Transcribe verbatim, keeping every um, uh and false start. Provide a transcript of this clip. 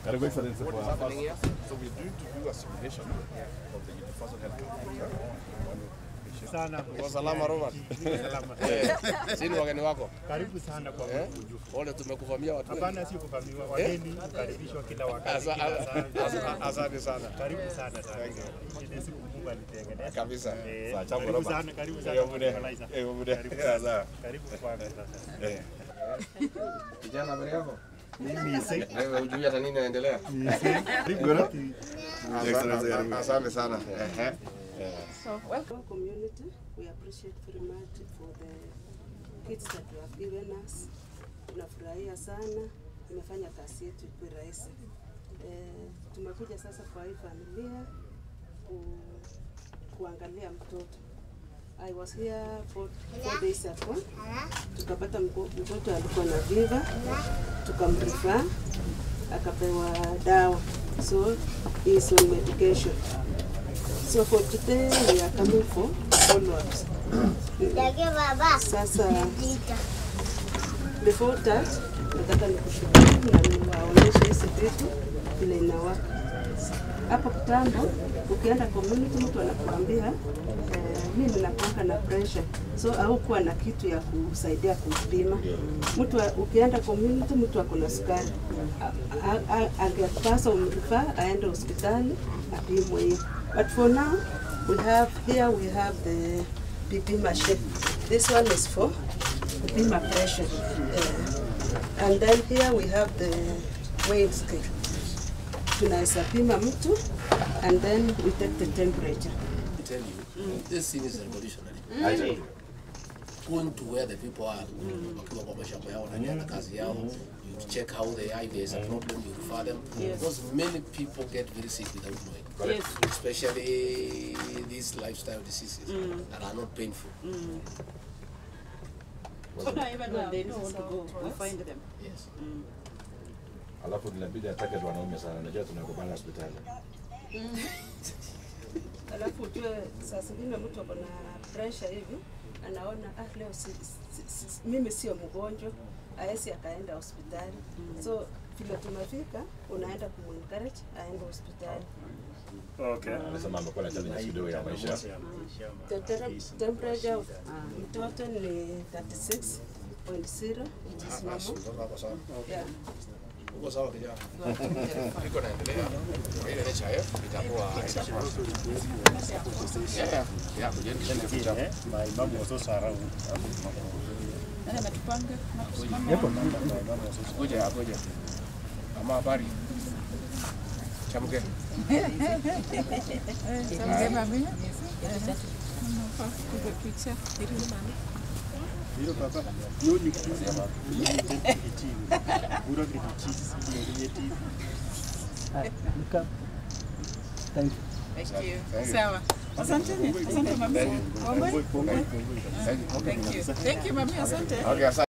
Karibu Excellency for our first. So we're going to do a simulation of the universal health coverage. Sana kwa salama Robert. Salama. Eh, sisi wageni wako. Karibu sana kwa mkunju. Wale tumekuvamia watu. Hapana, sio kuvamiwa, wageni kukaribishwa kila wakati. Asante sana. Karibu sana sana. Ile siku Mungu alitengeneza. Kabisa. Sawa, chama Robert. Karibu sana, karibu sana. Eh, muda. Sawa. Karibu kwanza sasa. Eh. Kijana mbele yako. Mimi sasa. Wewe hujui hata nini inaendelea? Karibu. Asante sana. Eh. So, welcome community. We appreciate very much for the kids that you have given us. Tunafurahia sana. Tumefanya kazi yetu ikuwe rahisi. Eh, tumekuja sasa kwa hii familia ku, kuangalia mtoto. I was here for four days ago. Tukapata mtoto alikuwa na fever. Tukamrefer. Akapewa dawa. So, he is on medication. So for today we are coming for follow-ups. Sasa, before that, nataka nikushukuru na niwaonyeshe hizi vitu vile inawaka. Hapo kitambo, ukienda community mtu anakuambia eh, mimi ninakuwa na pressure. So au kuwa na kitu ya kusaidia kupima. Mtu ukienda community mtu akona sukari. Angepasa umrifaa aende hospitali apimwe hiyo. But for now, we have here we have the P P machine. This one is for kupima pressure, uh, and then here we have the weight scale. Tunaweza pima mtu, and then we take the temperature. I tell you, mm. this thing is revolutionary. Mm. I tell you. Going to where the people are, wakiwa kwa mashamba yao na na kazi yao, you check how they are. If there is a problem, you refer them. Yes. Because many people get very sick without knowing. Yes. Especially these lifestyle diseases mm. that are not painful. Mm. So not even when they don't want to go, we find them. Yes. Mm. Alafu tunabidi atake wanaume sana. Najua tunakubana hospitali. Alafu ujue saa zingine mtu ako na pressure hivi, anaona ah leo si, si, si, mimi sio mgonjwa, haesi akaenda hospitali. Mm. So vile tumefika, unaenda kumencourage aende hospitali. Okay. Anasema amekuwa na challenge kidogo ya maisha. The temperature of mtoto ni thirty-six point zero, which is normal. Yeah. Uko sawa kijana? Iko naendelea. Ile ni chai itakuwa itakuwa. Yeah, yeah, kujeni kisha kucha. My mom was also around. Na natupanga. Yep. Kuja hapo je. Ama habari. Chamke. Chamke mami. Kuja picha. Ili mami. Hilo papa. Hiyo ni kitu ya mama. Bura kitu cheese ni T V. Nika. Thank you. Thank you. Sawa. Asante. Asante mami. Thank you. Thank you mami, asante. Okay,